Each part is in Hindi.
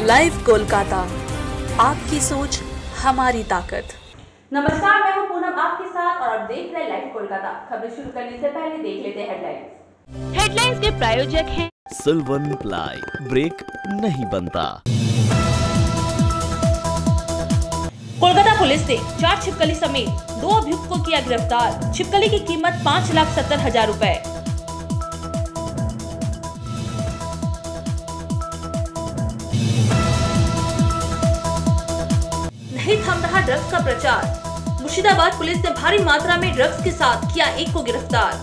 लाइव कोलकाता, आपकी सोच हमारी ताकत। नमस्कार, मैं हूं पूनम आपके साथ और आप देख रहे हैं लाइव कोलकाता। खबरें शुरू करने से पहले देख लेते हैं हेडलाइंस। हेडलाइंस के प्रायोजक हैं सिल्वन प्लाई, ब्रेक नहीं बनता। कोलकाता पुलिस ने 4 छिपकली समेत 2 अभियुक्त को किया गिरफ्तार। छिपकली की कीमत 5,70,000 रुपए। नहीं थम रहा ड्रग्स का प्रचार। मुर्शिदाबाद पुलिस ने भारी मात्रा में ड्रग्स के साथ किया एक को गिरफ्तार।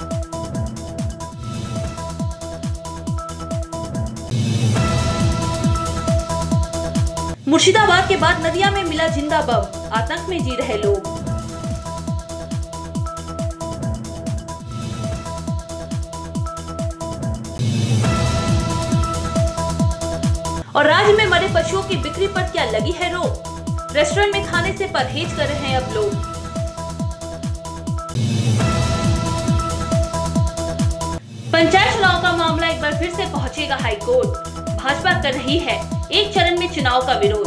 मुर्शिदाबाद के बाद नदिया में मिला जिंदा बम, आतंक में जी रहे लोग। और राज्य में मरे पशुओं की बिक्री पर क्या लगी है रोक? रेस्टोरेंट में खाने से परहेज कर रहे हैं अब लोग। पंचायत चुनाव का मामला एक बार फिर से पहुंचेगा हाई कोर्ट। भाजपा कर रही है एक चरण में चुनाव का विरोध।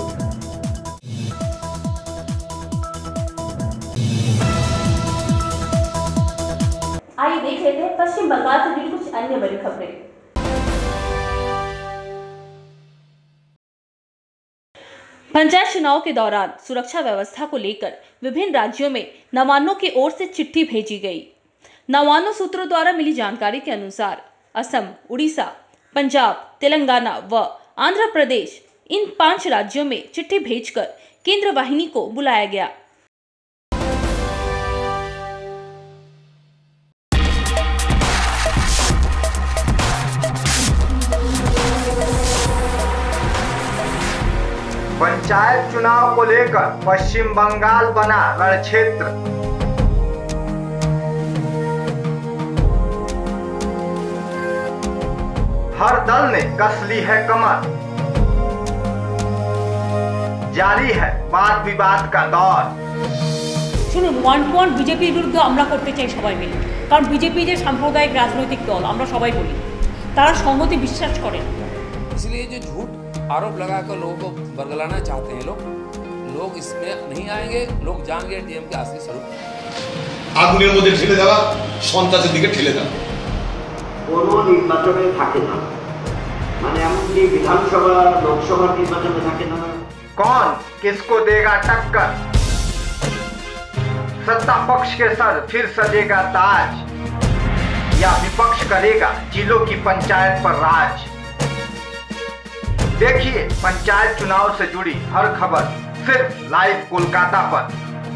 आइए देख लेते हैं पश्चिम बंगाल से जुड़ी कुछ अन्य बड़ी खबरें। पंचायत चुनाव के दौरान सुरक्षा व्यवस्था को लेकर विभिन्न राज्यों में नवान्नों की ओर से चिट्ठी भेजी गई। नवान्नों सूत्रों द्वारा मिली जानकारी के अनुसार असम, उड़ीसा, पंजाब, तेलंगाना व आंध्र प्रदेश इन 5 राज्यों में चिट्ठी भेजकर केंद्र वाहिनी को बुलाया गया। पंचायत चुनाव को लेकर पश्चिम बंगाल बना रणक्षेत्र। हर दल ने कस ली है कमर। जारी है वाद विवाद का दौर। শুনুন, 1 to 1 বিজেপির বিরুদ্ধে আমরা করতে চাই সবাই মিলে, কারণ বিজেপি যে সাম্প্রদায়িক রাজনৈতিক দল আমরা সবাই বলি, তারা সংহতি বিশ্বাস করেন। इसलिए जो झूठ आरोप लगाकर लोगों को बरगलाना चाहते हैं लोग इसमें नहीं आएंगे। लोग जानेंगे डीएम के असली स्वरूप। আগুনের মধ্যে ঠেলে দেওয়া, সন্ত্রাসের দিকে ঠেলে দেওয়া কোনো নির্বাচনে থাকে না, মানে এমনকি বিধানসভা লোকসভা নির্বাচনে থাকে না। कौन किसको देगा टक्कर? सत्ता पक्ष के सर फिर सजेगा ताज या विपक्ष करेगा जिलों की पंचायत पर राज? देखिए पंचायत चुनाव से जुड़ी हर खबर सिर्फ लाइव कोलकाता पर।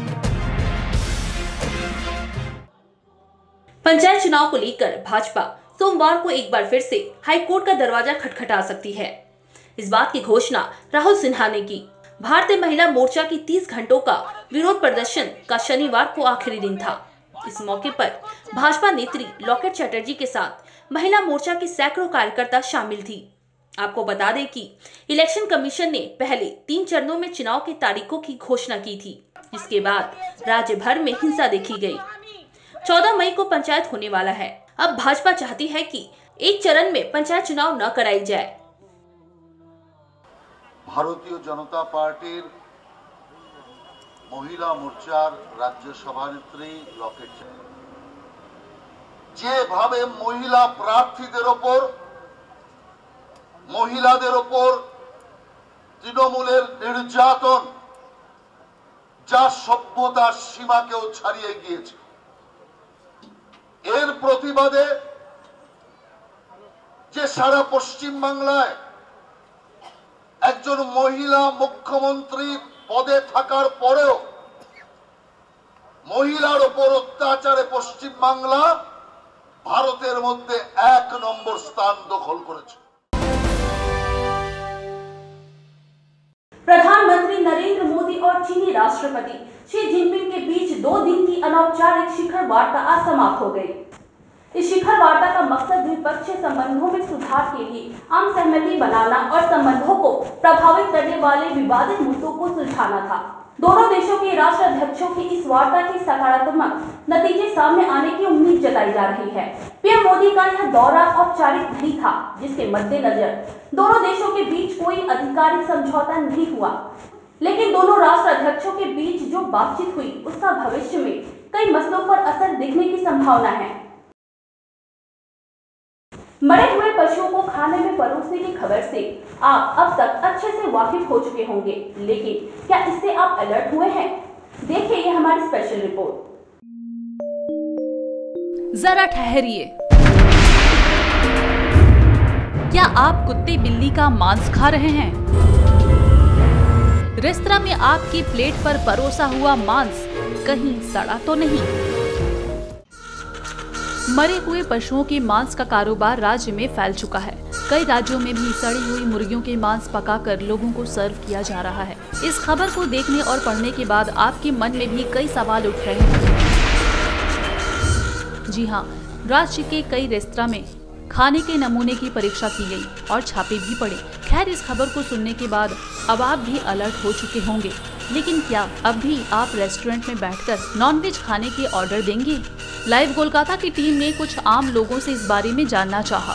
पंचायत चुनाव को लेकर भाजपा सोमवार को एक बार फिर से हाईकोर्ट का दरवाजा खटखटा सकती है। इस बात की घोषणा राहुल सिन्हा ने की। भारतीय महिला मोर्चा की 30 घंटों का विरोध प्रदर्शन का शनिवार को आखिरी दिन था। इस मौके पर भाजपा नेत्री लॉकेट चैटर्जी के साथ महिला मोर्चा की सैकड़ों कार्यकर्ता शामिल थी। आपको बता दें कि इलेक्शन कमीशन ने पहले 3 चरणों में चुनाव की तारीखों की घोषणा की थी, जिसके बाद राज्य भर में हिंसा देखी गई। 14 मई को पंचायत होने वाला है। अब भाजपा चाहती है कि एक चरण में पंचायत चुनाव न कराई जाए। ভারতীয় জনতা পার্টির মহিলা মোর্চার রাজ্য সভানেত্রী লকেট যেভাবে মহিলা প্রার্থীদের ওপর, মহিলাদের ওপর তৃণমূলের নির্যাতন যা সভ্যতার সীমাকেও ছাড়িয়ে গিয়েছে, এর প্রতিবাদে যে সারা পশ্চিম বাংলায় একজন মহিলা মুখ্যমন্ত্রী পদে থাকার পরেও মহিলার উপর অত্যাচারে পশ্চিম বাংলা ভারতের মধ্যে 1 নম্বর স্থান দখল করেছে। प्रधानमंत्री नरेंद्र मोदी और चीनी राष्ट्रपति शी जिनपिंग के बीच 2 दिन की अनौपचारिक शिखर वार्ता आज समाप्त हो गई। इस शिखर वार्ता का मकसद द्विपक्षीय संबंधों में सुधार के लिए आम सहमति बनाना और संबंधों को प्रभावित करने वाले विवादित मुद्दों को सुलझाना था। दोनों देशों के राष्ट्राध्यक्षों की इस वार्ता के सकारात्मक नतीजे सामने आने की उम्मीद जताई जा रही है। पीएम मोदी का यह दौरा औपचारिक नहीं था, जिसके मद्देनजर दोनों देशों के बीच कोई आधिकारिक समझौता नहीं हुआ, लेकिन दोनों राष्ट्र अध्यक्षों के बीच जो बातचीत हुई उसका भविष्य में कई मसलों पर असर दिखने की संभावना है। मरे हुए पशुओं को खाने में परोसने की खबर से आप अब तक अच्छे से वाकिफ हो चुके होंगे, लेकिन क्या इससे आप अलर्ट हुए हैं? देखिए ये हमारी स्पेशल रिपोर्ट। जरा ठहरिए, क्या आप कुत्ते बिल्ली का मांस खा रहे हैं? रेस्तरां में आपकी प्लेट पर परोसा हुआ मांस कहीं सड़ा तो नहीं? मरे हुए पशुओं के मांस का कारोबार राज्य में फैल चुका है। कई राज्यों में भी सड़ी हुई मुर्गियों के मांस पकाकर लोगों को सर्व किया जा रहा है। इस खबर को देखने और पढ़ने के बाद आपके मन में भी कई सवाल उठ रहे हैं। जी हाँ, राज्य के कई रेस्तरां में खाने के नमूने की परीक्षा की गई और छापे भी पड़े। खैर, इस खबर को सुनने के बाद अब आप भी अलर्ट हो चुके होंगे, लेकिन क्या अब भी आप रेस्टोरेंट में बैठकर नॉनवेज खाने के ऑर्डर देंगे? लाइव कोलकाता की टीम ने कुछ आम लोगों से इस बारे में जानना चाहा।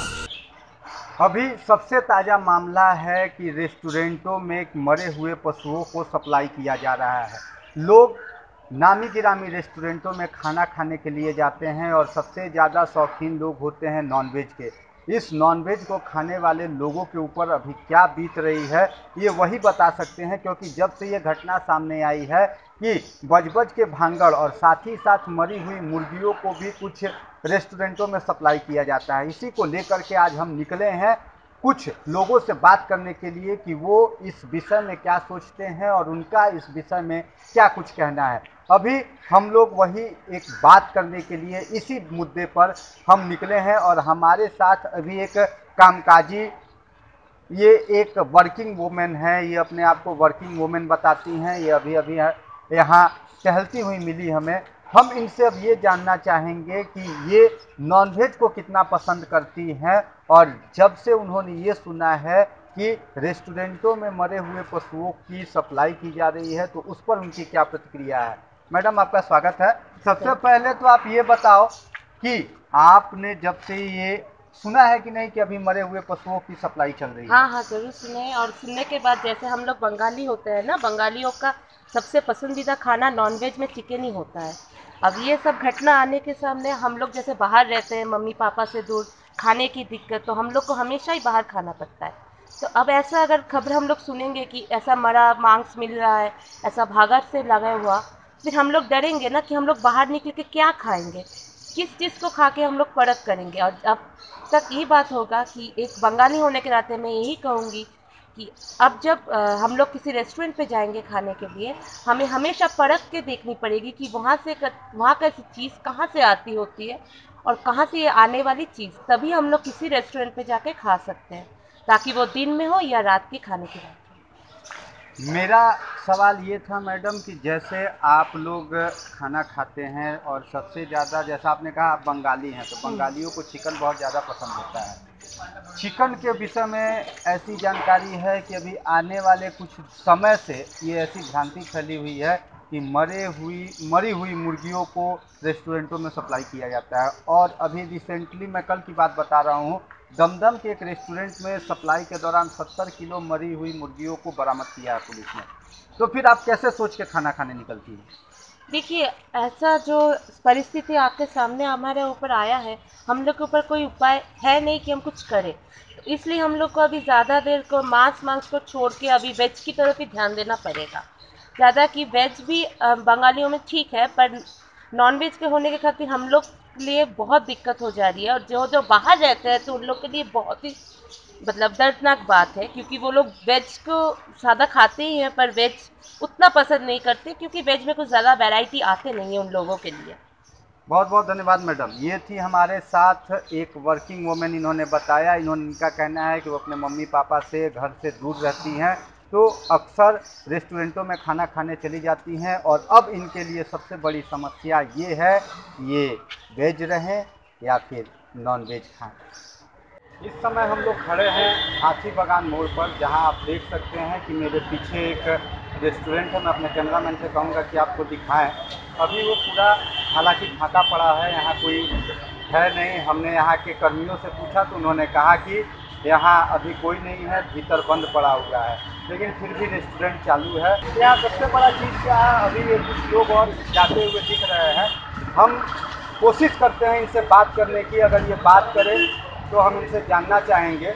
अभी सबसे ताज़ा मामला है कि रेस्टोरेंटों में मरे हुए पशुओं को सप्लाई किया जा रहा है। लोग नामी गिरामी रेस्टोरेंटों में खाना खाने के लिए जाते हैं और सबसे ज़्यादा शौकीन लोग होते हैं नॉनवेज के। इस नॉनवेज को खाने वाले लोगों के ऊपर अभी क्या बीत रही है ये वही बता सकते हैं, क्योंकि जब से ये घटना सामने आई है कि बज के भांगड़ और साथ ही साथ मरी हुई मुर्गियों को भी कुछ रेस्टोरेंटों में सप्लाई किया जाता है। इसी को लेकर के आज हम निकले हैं कुछ लोगों से बात करने के लिए कि वो इस विषय में क्या सोचते हैं और उनका इस विषय में क्या कुछ कहना है। अभी हम लोग वही एक बात करने के लिए इसी मुद्दे पर हम निकले हैं और हमारे साथ अभी एक कामकाजी, ये एक वर्किंग वुमेन है, ये अपने आप को वर्किंग वुमेन बताती हैं। ये अभी यहाँ टहलती हुई मिली हमें। हम इनसे अब ये जानना चाहेंगे कि ये नॉनवेज को कितना पसंद करती हैं और जब से उन्होंने ये सुना है कि रेस्टोरेंटों में मरे हुए पशुओं की सप्लाई की जा रही है तो उस पर उनकी क्या प्रतिक्रिया है। मैडम, आपका स्वागत है। सबसे पहले तो आप ये बताओ कि आपने जब से ये सुना है कि नहीं कि अभी मरे हुए पशुओं की सप्लाई चल रही है? हाँ, जरूर सुने। और सुनने के बाद जैसे हम लोग बंगाली होते हैं ना, बंगालियों का सबसे पसंदीदा खाना नॉनवेज में चिकन ही होता है। अब ये सब घटना आने के सामने हम लोग जैसे बाहर रहते हैं, मम्मी पापा से दूर, खाने की दिक्कत, तो हम लोग को हमेशा ही बाहर खाना पड़ता है। तो अब ऐसा अगर खबर हम लोग सुनेंगे कि ऐसा मरा मांस मिल रहा है, ऐसा भागा से लगा हुआ, फिर हम लोग डरेंगे ना कि हम लोग बाहर निकल के क्या खाएंगे, किस चीज़ को खा के हम लोग परख करेंगे। और अब तक ये बात होगा कि एक बंगाली होने के नाते मैं यही कहूँगी कि अब जब हम लोग किसी रेस्टोरेंट पे जाएंगे खाने के लिए, हमें हमेशा परख के देखनी पड़ेगी कि वहाँ का चीज़ कहाँ से आती होती है और कहाँ से ये आने वाली चीज़, तभी हम लोग किसी रेस्टोरेंट पे जाके खा सकते हैं, ताकि वो दिन में हो या रात के खाने के बाद। मेरा सवाल ये था मैडम कि जैसे आप लोग खाना खाते हैं और सबसे ज़्यादा, जैसा आपने कहा आप बंगाली हैं, तो बंगालियों को चिकन बहुत ज़्यादा पसंद होता है। चिकन के विषय में ऐसी जानकारी है कि अभी आने वाले कुछ समय से ये ऐसी भ्रांति फैली हुई है कि मरी हुई मुर्गियों को रेस्टोरेंटों में सप्लाई किया जाता है। और अभी रिसेंटली मैं कल की बात बता रहा हूँ, दमदम के एक रेस्टोरेंट में सप्लाई के दौरान 70 किलो मरी हुई मुर्गियों को बरामद किया है पुलिस ने। तो फिर आप कैसे सोच के खाना खाने निकलती हैं? देखिए, ऐसा जो परिस्थिति आपके सामने हमारे ऊपर आया है, हम लोग के ऊपर कोई उपाय है नहीं कि हम कुछ करें, तो इसलिए हम लोग को अभी ज़्यादा देर को मांस को छोड़ के अभी वेज की तरफ ही ध्यान देना पड़ेगा ज़्यादा। कि वेज भी बंगालियों में ठीक है, पर नॉन वेज के होने के खातिर हम लोग के लिए बहुत दिक्कत हो जा रही है। और जो बाहर रहते हैं तो उन लोग के लिए बहुत ही दर्दनाक बात है, क्योंकि वो लोग वेज को ज़्यादा खाते ही हैं पर वेज उतना पसंद नहीं करते, क्योंकि वेज में कुछ ज़्यादा वैरायटी आते नहीं है उन लोगों के लिए। बहुत बहुत धन्यवाद मैडम। ये थी हमारे साथ एक वर्किंग वुमेन, इन्होंने बताया, इनका कहना है कि वो अपने मम्मी पापा से घर से दूर रहती हैं, तो अक्सर रेस्टोरेंटों में खाना खाने चली जाती हैं और अब इनके लिए सबसे बड़ी समस्या ये है ये वेज रहें या फिर नॉन वेज खाएं। इस समय हम लोग खड़े हैं हाथी बागान मोड़ पर, जहां आप देख सकते हैं कि मेरे पीछे एक रेस्टोरेंट है। मैं अपने कैमरामैन से कहूँगा कि आपको दिखाएं। अभी वो पूरा हालांकि फाका पड़ा है, यहाँ कोई है नहीं। हमने यहाँ के कर्मियों से पूछा तो उन्होंने कहा कि यहाँ अभी कोई नहीं है, भीतर बंद पड़ा हुआ है, लेकिन फिर भी रेस्टोरेंट चालू है। यहाँ सबसे बड़ा चीज़ क्या है, अभी ये कुछ लोग और जाते हुए दिख रहे हैं। हम कोशिश करते हैं इनसे बात करने की, अगर ये बात करें तो हम इनसे जानना चाहेंगे।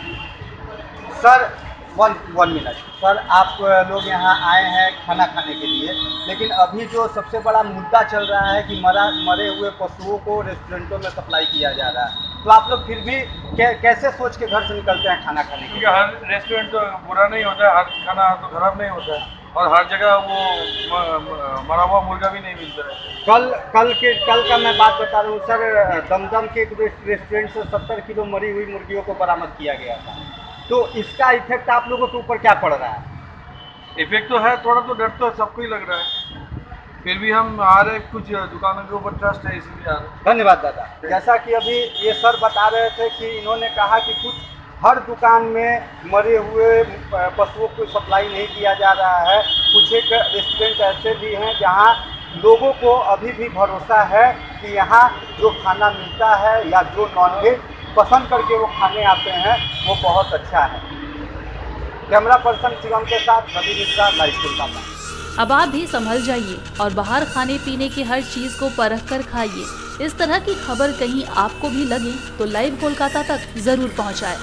सर वन मिनट सर, आप लोग यहाँ आए हैं खाना खाने के लिए, लेकिन अभी जो सबसे बड़ा मुद्दा चल रहा है कि मरे हुए पशुओं को रेस्टोरेंटों में सप्लाई किया जा रहा है, तो आप लोग फिर भी कैसे सोच के घर से निकलते हैं खाना खाने के लिए? हर रेस्टोरेंट तो बुरा नहीं होता है, हर खाना तो खराब नहीं होता है, और हर जगह वो मरा हुआ मुर्गा भी नहीं मिलता है। कल का मैं बात बता रहा हूँ सर, दमदम के एक रेस्टोरेंट से 70 किलो मरी हुई मुर्गियों को बरामद किया गया था। तो इसका इफेक्ट आप लोगों के ऊपर क्या पड़ रहा है? इफेक्ट तो है, थोड़ा तो डर तो सबको ही लग रहा है, फिर भी हम आ रहे, कुछ दुकानों के ऊपर ट्रस्ट है इसीलिए आ रहे। धन्यवाद दादा। जैसा कि अभी ये सर बता रहे थे कि इन्होंने कहा कि कुछ हर दुकान में मरे हुए पशुओं को सप्लाई नहीं किया जा रहा है। कुछ एक रेस्टोरेंट ऐसे भी हैं जहां लोगों को अभी भी भरोसा है कि यहाँ जो खाना मिलता है या जो नॉनवेज पसंद करके वो खाने आते हैं वो बहुत अच्छा है। कैमरा पर्सन शिवम के साथ रवि मिश्रा, लाइव कोलकाता। अब आप भी संभल जाइए और बाहर खाने पीने की हर चीज को परख कर खाइए। इस तरह की खबर कहीं आपको भी लगे तो लाइव कोलकाता तक जरूर पहुंचाएं।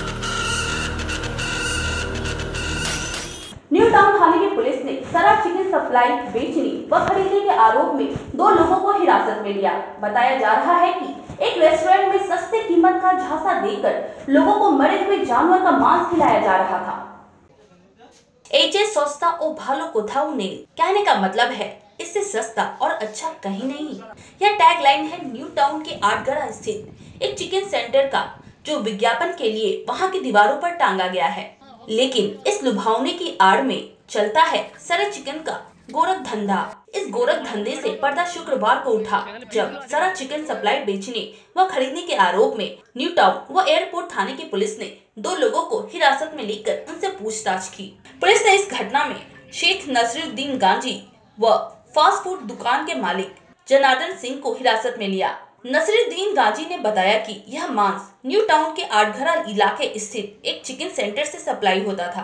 न्यू टाउन थाने की पुलिस ने सरा चिकन सप्लाई बेचने व खरीदने के आरोप में 2 लोगों को हिरासत में लिया। बताया जा रहा है कि एक रेस्टोरेंट में सस्ते कीमत का झांसा देकर लोगों को मरे हुए जानवर का मांस खिलाया जा रहा था। एजे सस्ता और भालो कोथाऊ ने कहने का मतलब है इससे सस्ता और अच्छा कहीं नहीं। यह टैगलाइन है न्यू टाउन के आटगड़ा स्थित एक चिकन सेंटर का, जो विज्ञापन के लिए वहां की दीवारों पर टांगा गया है। लेकिन इस लुभावने की आड़ में चलता है सरा चिकन का गोरख धंधा। इस गोरख धंधे से पर्दा शुक्रवार को उठा, जब सरा चिकन सप्लाई बेचने व खरीदने के आरोप में न्यू टाउन व एयरपोर्ट थाने की पुलिस ने 2 लोगों को हिरासत में लेकर उनसे पूछताछ की। पुलिस ने इस घटना में शेख नसरुद्दीन गांजी व फास्ट फूड दुकान के मालिक जनार्दन सिंह को हिरासत में लिया। नसरुद्दीन गांजी ने बताया कि यह मांस न्यू टाउन के आटघरा इलाके स्थित एक चिकन सेंटर से सप्लाई होता था।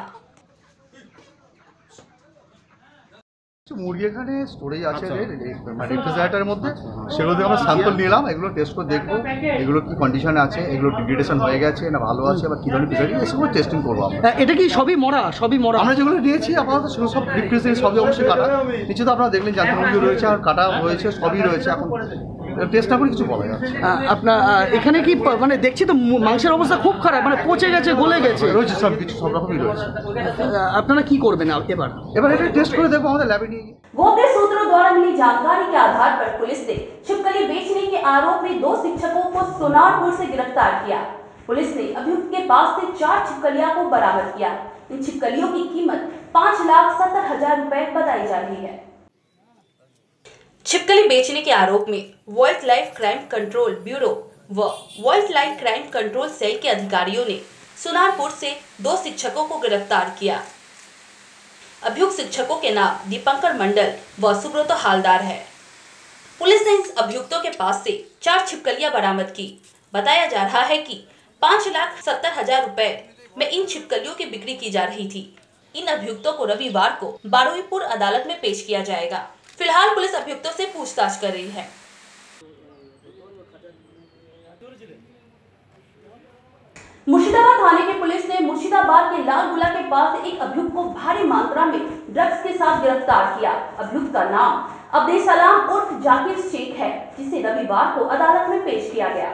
মুরগি এখানে স্টোরেজ আছে মানে রেফ্রিজারেটরের মধ্যে, সেগুলো থেকে আমরা স্যাম্পল নিলাম, এগুলো টেস্ট করে দেখবো এগুলো কি কন্ডিশনে আছে, এগুলো ডিগ্রেডেশন হয়ে গেছে না ভালো আছে বা কী ধরনের প্রিজার্ভেটিভ, এসবগুলো টেস্টিং করবো আমরা। এটা কি সবই মরা? আমরা যেগুলো নিয়েছি আপাতত সেগুলো সব ডিগ্রেডেশন, সবই অবশ্যই কাটা। নিচে তো আপনারা দেখলেন জাতীয় মুরগি রয়েছে আর কাটা রয়েছে, সবই রয়েছে। এখন টেস্ট না করে কিছু বলা যাচ্ছে। আপনার এখানে কি মানে দেখছি তো মাংসের অবস্থা খুব খারাপ, মানে পচে গেছে, গলে গেছে, রয়েছে সব কিছু, সব রকমই রয়েছে। আপনারা কি করবেন এবার এটা টেস্ট করে দেখবো আমাদের ল্যাবে নিয়ে। गोपनीय सूत्रों द्वारा मिली जानकारी के आधार पर पुलिस ने छिपकली बेचने के आरोप में 2 शिक्षकों को सोनारपुर से गिरफ्तार किया। पुलिस ने अभियुक्त के पास से 4 छिपकलियां को बरामद किया। इन छिपकलियों की कीमत 5,70,000 रुपए बताई जा रही है। छिपकली बेचने के आरोप में wild life crime control bureau व wild life crime control cell के अधिकारियों ने सोनारपुर से 2 शिक्षकों को गिरफ्तार किया। अभियुक्त शिक्षकों के नाम दीपंकर मंडल व सुब्रतो हालदार है। पुलिस ने इन अभियुक्तों के पास से 4 छिपकलियां बरामद की। बताया जा रहा है कि 5,70,000 रुपए में इन छिपकलियों की बिक्री की जा रही थी। इन अभियुक्तों को रविवार को बारुईपुर अदालत में पेश किया जाएगा। फिलहाल पुलिस अभियुक्तों से पूछताछ कर रही है। मुर्शिदाबाद थाने की पुलिस ने मुर्शिदाबाद के लालगुला के पास एक अभियुक्त को भारी मात्रा में ड्रग्स के साथ गिरफ्तार किया। अभियुक्त का नाम अब्दुल सलाम उर्फ जाकिर शेख है, जिसे रविवार को अदालत में पेश किया गया।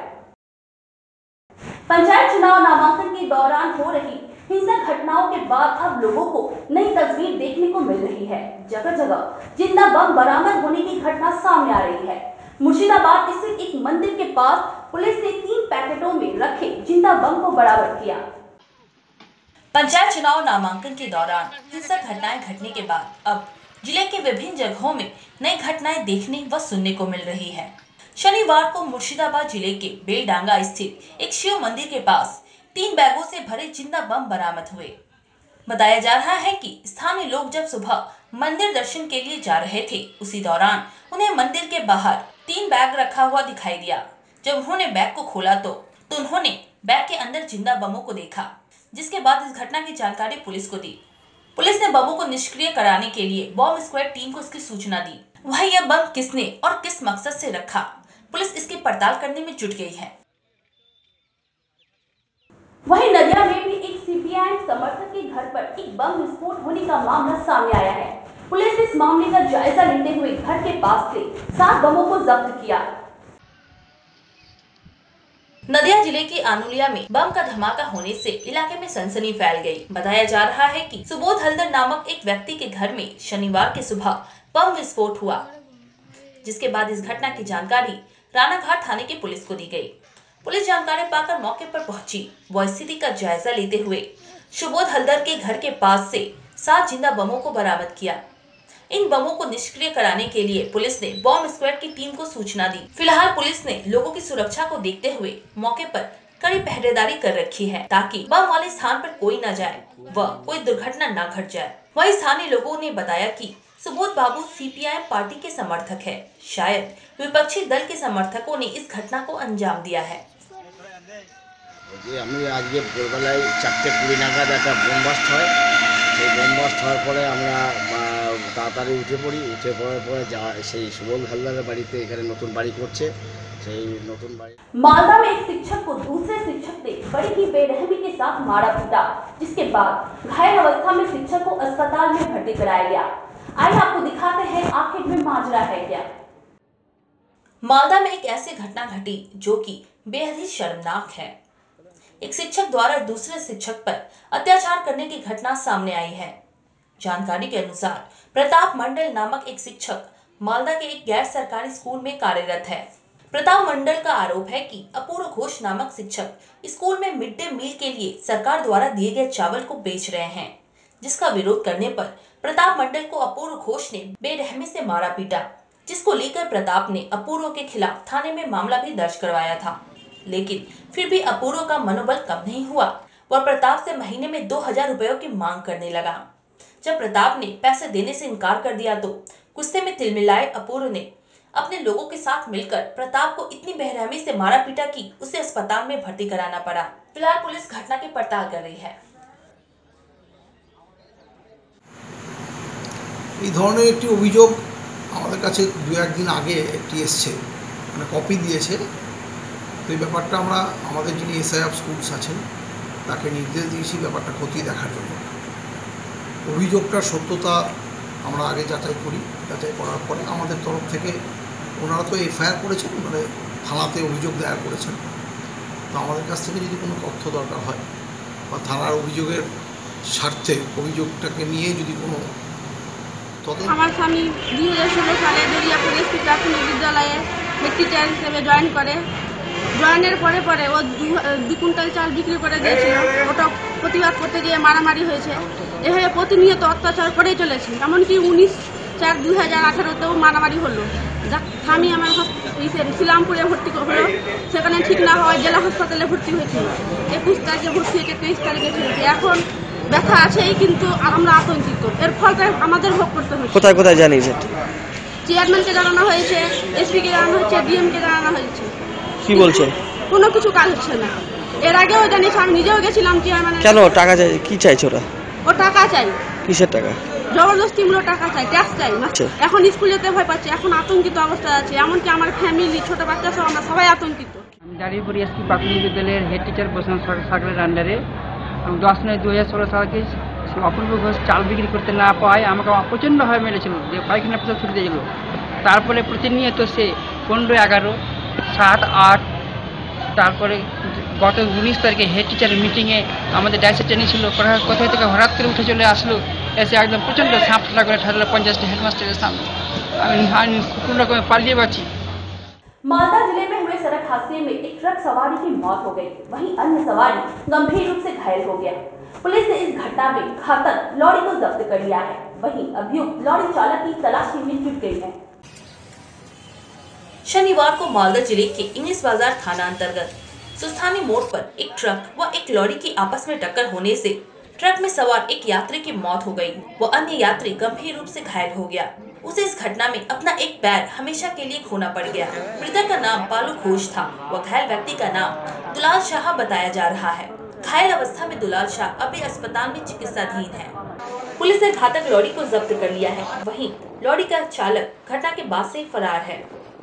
पंचायत चुनाव नामांकन के दौरान हो रही हिंसक घटनाओं के बाद अब लोगों को नई तस्वीर देखने को मिल रही है। जगह जगह जिंदा बम बरामद होने की घटना सामने आ रही है। मुर्शिदाबाद स्थित एक मंदिर के पास पुलिस ने 3 पैकेटों में रखे जिंदा बम को बरामद किया। पंचायत चुनाव नामांकन के दौरान हिंसक घटनाएं घटने के बाद अब जिले के विभिन्न जगहों में नई घटनाएं देखने व सुनने को मिल रही है। शनिवार को मुर्शिदाबाद जिले के बेलडांगा स्थित एक शिव मंदिर के पास 3 बैगों से भरे जिंदा बम बरामद हुए। बताया जा रहा है कि स्थानीय लोग जब सुबह मंदिर दर्शन के लिए जा रहे थे, उसी दौरान उन्हें मंदिर के बाहर 3 बैग रखा हुआ दिखाई दिया। जब उन्होंने बैग को खोला तो उन्होंने बैग के अंदर जिंदा बमों को देखा, जिसके बाद इस घटना की जानकारी पुलिस को दी। पुलिस ने बमों को निष्क्रिय कराने के लिए बॉम्ब स्क्वाड टीम को इसकी सूचना दी। वहीं यह बम किसने और किस मकसद से रखा, पुलिस इसकी पड़ताल करने में जुट गई है। वहीं नदिया में भी एक सीपीआई समर्थक के घर पर एक बम विस्फोट होने का मामला सामने आया है। पुलिस ने इस मामले का जायजा लेते हुए घर के पास से 7 बमों को जब्त किया। नदिया जिले के आनुलिया में बम का धमाका होने से इलाके में सनसनी फैल गई। बताया जा रहा है कि सुबोध हल्दर नामक एक व्यक्ति के घर में शनिवार की सुबह बम विस्फोट हुआ, जिसके बाद इस घटना की जानकारी रानाघाट थाने की पुलिस को दी गई। पुलिस जानकारी पाकर मौके पर पहुंची व स्थिति का जायजा लेते हुए सुबोध हल्दर के घर के पास से 7 जिंदा बमों को बरामद किया। इन बमों को निष्क्रिय कराने के लिए पुलिस ने बॉम्ब स्क्वाड की टीम को सूचना दी। फिलहाल पुलिस ने लोगों की सुरक्षा को देखते हुए मौके पर कड़ी पहरेदारी कर रखी है, ताकि बम वाले स्थान पर कोई न जाए व कोई दुर्घटना न घट जाए। वहीं स्थानीय लोगों ने बताया कि सुबोध बाबू सीपीआई पार्टी के समर्थक है। शायद विपक्षी दल के समर्थकों ने इस घटना को अंजाम दिया है। আমি আজকে ভোরবেলায় 4:20 নাগাদ একটা বোমবাস্ট হয়। সেই বোমবাস্ট হওয়ার পরে আমরা তাড়াতাড়ি উঠে পড়ি। উঠে পড়ার পরে সেই সুবোধ হালদারের বাড়িতে এখানে নতুন বাড়ি করছে। সেই নতুন বাড়ি मालदा में एक शिक्षक को दूसरे शिक्षक ने बड़ी ही बेरहमी के साथ मारा पीटा, जिसके बाद घायल अवस्था में शिक्षक को अस्पताल में भर्ती कराया गया। आइए आपको दिखाते हैं आखिर में माजरा है क्या। मालदा में एक ऐसी घटना घटी जो कि बेहद ही शर्मनाक है। एक शिक्षक द्वारा दूसरे शिक्षक पर अत्याचार करने की घटना सामने आई है। जानकारी के अनुसार प्रताप मंडल नामक एक शिक्षक मालदा के एक गैर सरकारी स्कूल में कार्यरत है। प्रताप मंडल का आरोप है कि अपूर्व घोष नामक शिक्षक स्कूल में मिड डे मील के लिए सरकार द्वारा दिए गए चावल को बेच रहे हैं, जिसका विरोध करने पर प्रताप मंडल को अपूर्व घोष ने बेरहमी से मारा पीटा, जिसको लेकर प्रताप ने अपूर्व के खिलाफ थाने में मामला भी दर्ज करवाया था। लेकिन फिर भी अपूर्व का मनोबल कम नहीं हुआ। वह प्रताप से महीने में 2000 रुपयों की मांग करने लगा। जब प्रताप ने पैसे देने से इनकार कर दिया तो गुस्से में तिलमिलाए अपूर्व ने अपने लोगों के साथ मिलकर प्रताप को इतनी बेरहमी से मारा पीटा कि उसे अस्पताल में भर्ती कराना पड़ा। फिलहाल पुलिस घटना की पड़ताल कर रही है। এই ধরনের একটি অভিযোগ আমাদের কাছে 2-1 দিন আগে একটি এসছে, মানে কপি দিয়েছে। তো এই ব্যাপারটা আমরা আমাদের যিনি এসআই অফ স্কুলস আছেন তাকে নির্দেশ দিয়েছি ব্যাপারটা খতিয়ে দেখার জন্য। অভিযোগটার সত্যতা আমরা আগে যাচাই করি, যাচাই করার পরে আমাদের তরফ থেকে ওনারা তো এফআইআর করেছেন, মানে থানাতে অভিযোগ দায়ের করেছেন। তো আমাদের কাছ থেকে যদি কোনো তথ্য দরকার হয় বা থানার অভিযোগের স্বার্থে অভিযোগটাকে নিয়ে যদি কোনো আমার স্বামী 2016 সালে দরিয়াপুর এসপি প্রাথমিক বিদ্যালয়ে হেড টিচার হিসেবে জয়েন করে। জয়েনের পরে পরে ও 2 কুইন্টাল চাল বিক্রি করে দিয়েছিল। ওটা প্রতিবাদ করতে গিয়ে মারামারি হয়েছে। এভাবে প্রতিনিয়ত অত্যাচার করেই চলেছে। এমনকি 19/4/2018তেও মারামারি হলো। স্বামী আমার শিলামপুরে ভর্তি হলো, সেখানে ঠিক না হওয়ায় জেলা হাসপাতালে ভর্তি হয়েছিল। 21 তারিখে ভর্তি হয়েছে, 23 তারিখে ছেড়েছে। এখন ব্যথা আছেই, কিন্তু আমরা আতঙ্কিত। এর ফলটা আমাদের ভোগ করতে হচ্ছে। কোথায় কোথায় জানিয়েছেন? চেয়ারম্যানকে জানানো হয়েছে, এসপিকে জানানো হয়েছে, ডিএমকে জানানো হয়েছে। কি বলছে? কোনো কিছু কাজ হচ্ছে না। এর আগেও জানিয়েছি, আমি নিজেও গেছিলাম চেয়ারম্যান। কেন টাকা চাই? কি চাইছে ওরা? ও টাকা চাই। কিসের টাকা? জবরদস্তিমূলক টাকা চাই, ট্যাক্স চাই। এখন স্কুল যেতে ভয় পাচ্ছে, এখন আতঙ্কিত অবস্থায় আছে। এমনকি আমার ফ্যামিলি, ছোট বাচ্চা সহ আমরা সবাই আতঙ্কিত। আমি দাঁড়িয়েপুর এসপি প্রাথমিক বিদ্যালয়ের হেড টিচার বসন্ত সরকারের আন্ডারে 10/9/2016 সালকে অপূর্ব ঘোষ চাল বিক্রি করতে না পাওয়ায় আমাকে প্রচণ্ডভাবে মেরেছিল, যে পায়খানা পেশা ছুটে দিয়েছিল। তারপরে প্রতিনিয়ত সে 15, 11, 7, 8, তারপরে গত 19 তারিখে হেড টিচারের মিটিংয়ে আমাদের ডাইসে টেনেছিল। কোথায় থেকে হঠাৎ করে উঠে চলে আসলো, এসে একদম প্রচণ্ড ঝাঁপটা করে ঠাড়ালো 50টা हेडमास्टर सामने। আমি কোনো রকমে পালিয়ে বাঁচি। मालदा जिले में हुए सड़क हादसे में एक ट्रक सवारी की मौत हो गई, वहीं अन्य सवारी गंभीर रूप से घायल हो गया। पुलिस ने इस घटना में घातक लॉरी को जब्त कर लिया है। वहीं अभियुक्त लॉरी चालक की तलाशी में जुट गई है। शनिवार को मालदा जिले के इंग्लिश बाजार थाना अंतर्गत सुस्थानी मोड़ पर एक ट्रक व एक लॉरी की आपस में टक्कर होने से ट्रक में सवार एक यात्री की मौत हो गई। वो अन्य यात्री गंभीर रूप से घायल हो गया। उसे इस घटना में अपना एक पैर हमेशा के लिए खोना पड़ गया। मृतक का नाम पालू घोष था। वह घायल व्यक्ति का नाम दुलाल शाह बताया जा रहा है। घायल अवस्था में दुलाल शाह अभी अस्पताल में चिकित्साधीन है। पुलिस ने घातक लॉरी को जब्त कर लिया है। वहीं लॉरी का चालक घटना के बाद से फरार है।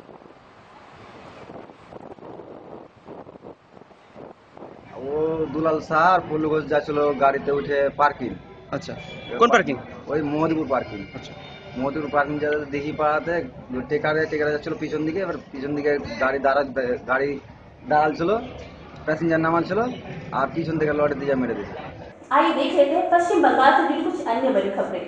वो দুলাল শাহ আর পল্লু ঘোষ যাচ্ছিল গাড়িতে উঠে পার্কিং। আচ্ছা, কোন পার্কিং? ওই মোহাম্মদপুর পার্কিং। আচ্ছা, মোহাম্মদপুর পার্কিং যাতে দেখি পাড়াতে টেকারে যাচ্ছিল পিছন দিকে। এবার পিছন দিকে গাড়ি দাঁড়াল ছিল, প্যাসেঞ্জার নামাল ছিল আর পিছন থেকে লরি দিয়ে মেরে দিয়েছে। आइए देख लेते हैं पश्चिम बंगाल से जुड़ी कुछ अन्य बड़ी खबरें।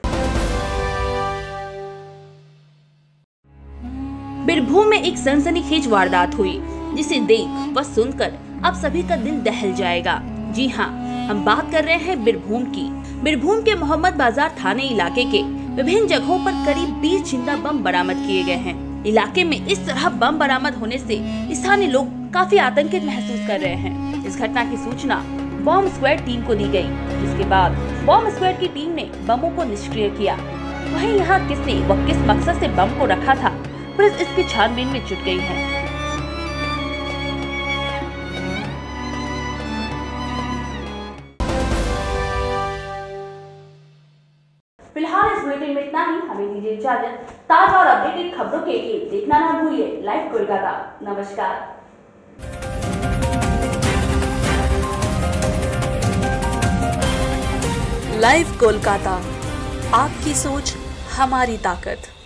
बीरभूम में एक सनसनीखेज वारदात हुई, जिसे देख व सुनकर अब सभी का दिल दहल जाएगा। जी हाँ, हम बात कर रहे हैं बीरभूम की। बीरभूम के मोहम्मद बाजार थाने इलाके के विभिन्न जगहों पर करीब 20 जिंदा बम बरामद किए गए हैं। इलाके में इस तरह बम बरामद होने से स्थानीय लोग काफी आतंकित महसूस कर रहे हैं। इस घटना की सूचना बॉम्ब स्क्वाड टीम को दी गई, जिसके बाद बॉम्ब स्क्वाड की टीम ने बमों को निष्क्रिय किया। वहीं यहाँ किसने व किस मकसद से बम को रखा था, पुलिस इसकी छानबीन में जुट गई है। फिलहाल इस बुलेटिन में इतना ही। हमें दीजिए इजाजत। ताजा और अपडेटेड खबरों के लिए देखना ना भूलिए लाइव कोलकाता। नमस्कार। लाइव कोलकाता, आपकी सोच हमारी ताकत।